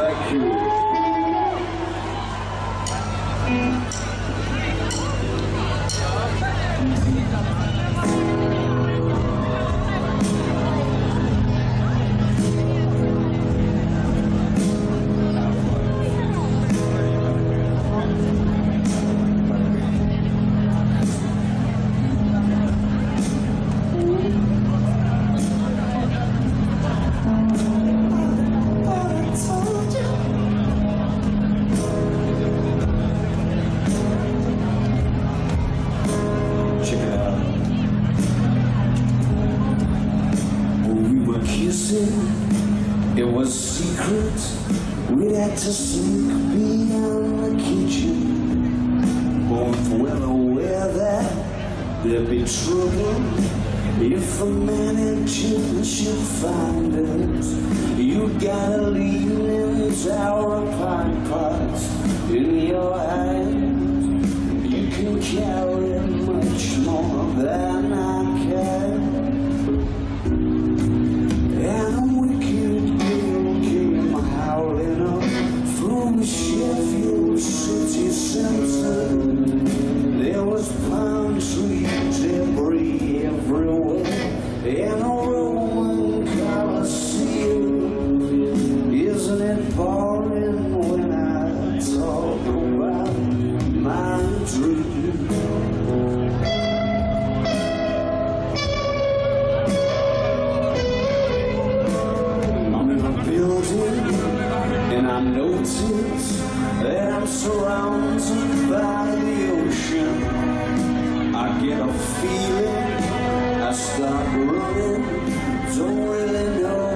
Thank you. It was secret, we'd had to sneak beyond the kitchen. Both well aware that there'd be trouble if the management should find us. You gotta lean in tower pine pots in your hand. You can carry much more than I can. And a wicked gale came howling up from Sheffield city center. There was palm tree debris everywhere, and a Roman Colosseum. Isn't it boring when I talk about my dream? And I notice that I'm surrounded by the ocean. I get a feeling, I start running, don't really know